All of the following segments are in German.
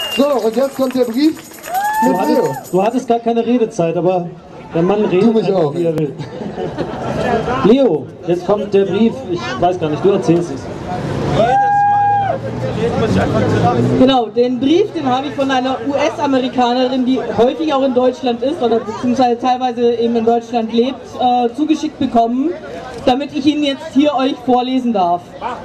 So, und jetzt kommt der Brief mit Leo. Du hattest gar keine Redezeit, aber der Mann redet einfach, wie er will. Leo, jetzt kommt der Brief. Ich weiß gar nicht, du erzählst es. Genau, den Brief, den habe ich von einer US-Amerikanerin, die häufig auch in Deutschland ist oder beziehungsweise teilweise eben in Deutschland lebt, zugeschickt bekommen, damit ich ihn jetzt hier euch vorlesen darf.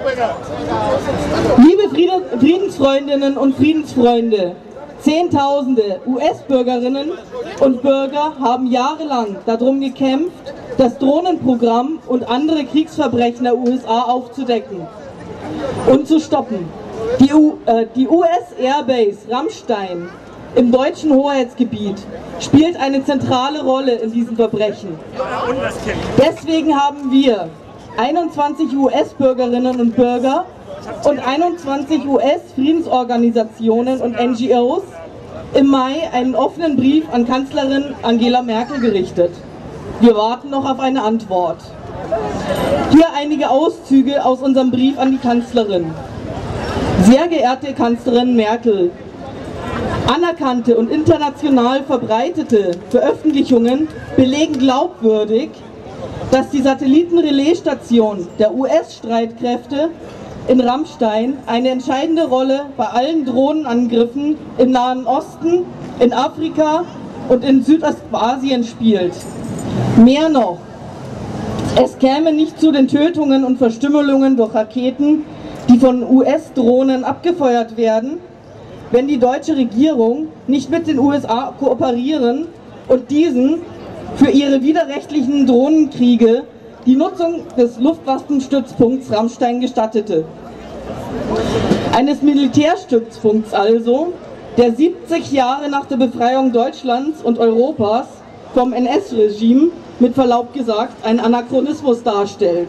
Liebe Friedensfreundinnen und Friedensfreunde, Zehntausende US-Bürgerinnen und Bürger haben jahrelang darum gekämpft, das Drohnenprogramm und andere Kriegsverbrechen der USA aufzudecken und zu stoppen. Die US-Airbase Ramstein im deutschen Hoheitsgebiet spielt eine zentrale Rolle in diesen Verbrechen. Deswegen haben wir 21 US-Bürgerinnen und Bürger und 21 US-Friedensorganisationen und NGOs im Mai einen offenen Brief an Kanzlerin Angela Merkel gerichtet. Wir warten noch auf eine Antwort. Hier einige Auszüge aus unserem Brief an die Kanzlerin. Sehr geehrte Kanzlerin Merkel, anerkannte und international verbreitete Veröffentlichungen belegen glaubwürdig, dass die Satellitenrelaisstation der US-Streitkräfte in Ramstein eine entscheidende Rolle bei allen Drohnenangriffen im Nahen Osten, in Afrika und in Südostasien spielt. Mehr noch, es käme nicht zu den Tötungen und Verstümmelungen durch Raketen, die von US-Drohnen abgefeuert werden, wenn die deutsche Regierung nicht mit den USA kooperieren und diesen für ihre widerrechtlichen Drohnenkriege die Nutzung des Luftwaffenstützpunkts Ramstein gestattete. Eines Militärstützpunkts also, der 70 Jahre nach der Befreiung Deutschlands und Europas vom NS-Regime, mit Verlaub gesagt, einen Anachronismus darstellt.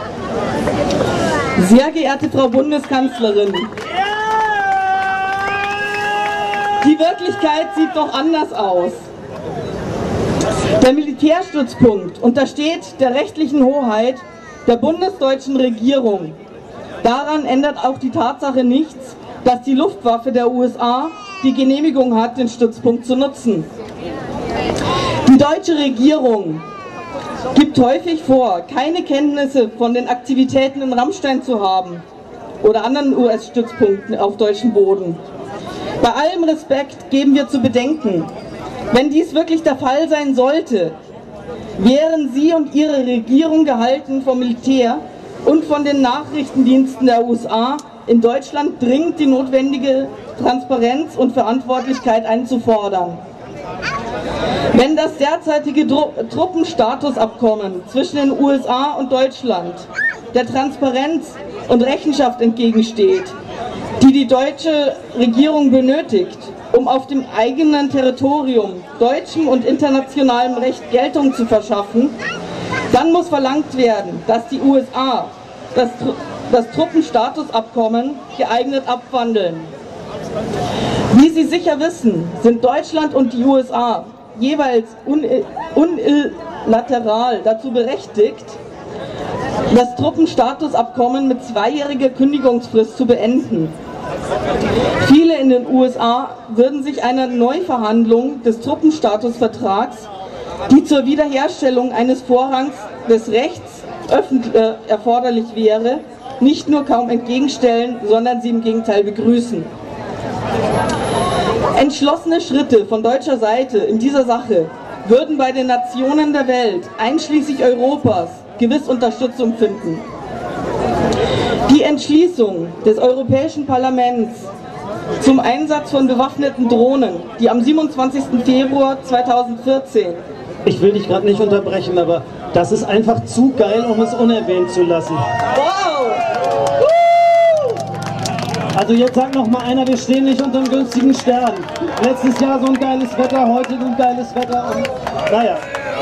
Sehr geehrte Frau Bundeskanzlerin, die Wirklichkeit sieht doch anders aus. Der Militärstützpunkt untersteht der rechtlichen Hoheit der bundesdeutschen Regierung. Daran ändert auch die Tatsache nichts, dass die Luftwaffe der USA die Genehmigung hat, den Stützpunkt zu nutzen. Die deutsche Regierung gibt häufig vor, keine Kenntnisse von den Aktivitäten in Ramstein zu haben oder anderen US-Stützpunkten auf deutschem Boden. Bei allem Respekt geben wir zu bedenken, wenn dies wirklich der Fall sein sollte, wären Sie und Ihre Regierung gehalten, vom Militär und von den Nachrichtendiensten der USA in Deutschland dringend die notwendige Transparenz und Verantwortlichkeit einzufordern. Wenn das derzeitige Truppenstatusabkommen zwischen den USA und Deutschland der Transparenz und Rechenschaft entgegensteht, die die deutsche Regierung benötigt, um auf dem eigenen Territorium deutschem und internationalem Recht Geltung zu verschaffen, dann muss verlangt werden, dass die USA das Truppenstatusabkommen geeignet abwandeln. Wie Sie sicher wissen, sind Deutschland und die USA jeweils unilateral dazu berechtigt, das Truppenstatusabkommen mit 2-jähriger Kündigungsfrist zu beenden. Viele in den USA würden sich einer Neuverhandlung des Truppenstatusvertrags, die zur Wiederherstellung eines Vorrangs des Rechts erforderlich wäre, nicht nur kaum entgegenstellen, sondern sie im Gegenteil begrüßen. Entschlossene Schritte von deutscher Seite in dieser Sache würden bei den Nationen der Welt, einschließlich Europas, gewiss Unterstützung finden. Die Entschließung des Europäischen Parlaments zum Einsatz von bewaffneten Drohnen, die am 27. Februar 2014... Ich will dich gerade nicht unterbrechen, aber das ist einfach zu geil, um es unerwähnt zu lassen. Wow! Also jetzt sagt noch mal einer, wir stehen nicht unter einem günstigen Stern. Letztes Jahr so ein geiles Wetter, heute so ein geiles Wetter und naja.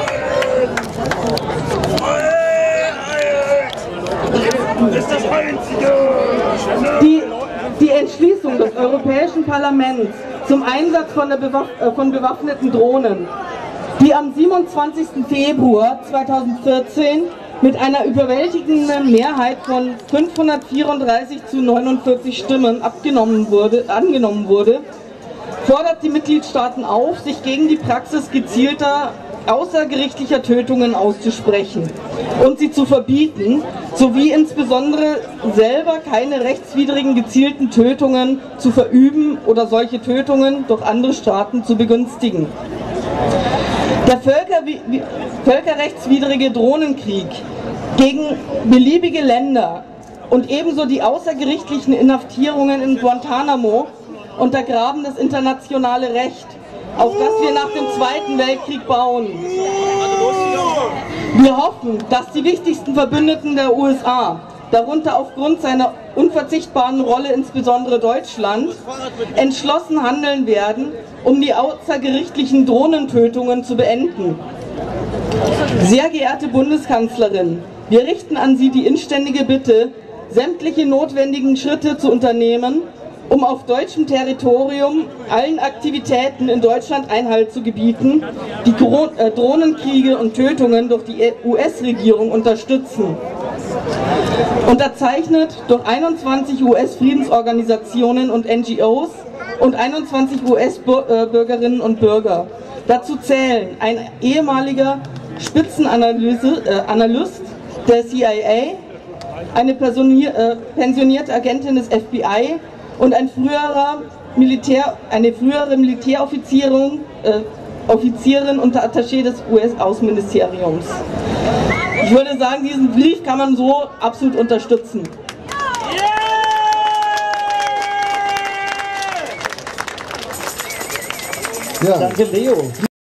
Die Entschließung des Europäischen Parlaments zum Einsatz von bewaffneten Drohnen, die am 27. Februar 2014 mit einer überwältigenden Mehrheit von 534 zu 49 Stimmen angenommen wurde, fordert die Mitgliedstaaten auf, sich gegen die Praxis gezielter außergerichtlicher Tötungen auszusprechen und sie zu verbieten, sowie insbesondere selber keine rechtswidrigen gezielten Tötungen zu verüben oder solche Tötungen durch andere Staaten zu begünstigen. Der völkerrechtswidrige Drohnenkrieg gegen beliebige Länder und ebenso die außergerichtlichen Inhaftierungen in Guantanamo untergraben das internationale Recht, auf das wir nach dem Zweiten Weltkrieg bauen. Wir hoffen, dass die wichtigsten Verbündeten der USA, darunter aufgrund seiner unverzichtbaren Rolle insbesondere Deutschland, entschlossen handeln werden, um die außergerichtlichen Drohnentötungen zu beenden. Sehr geehrte Bundeskanzlerin, wir richten an Sie die inständige Bitte, sämtliche notwendigen Schritte zu unternehmen, um auf deutschem Territorium allen Aktivitäten in Deutschland Einhalt zu gebieten, die Drohnenkriege und Tötungen durch die US-Regierung unterstützen. Unterzeichnet durch 21 US-Friedensorganisationen und NGOs und 21 US-Bürgerinnen und Bürger. Dazu zählen ein ehemaliger Spitzenanalyst der CIA, eine pensionierte Agentin des FBI und eine frühere Militäroffizierin und Attaché des US-Außenministeriums. Ich würde sagen, diesen Brief kann man so absolut unterstützen. Ja. Danke, Leo.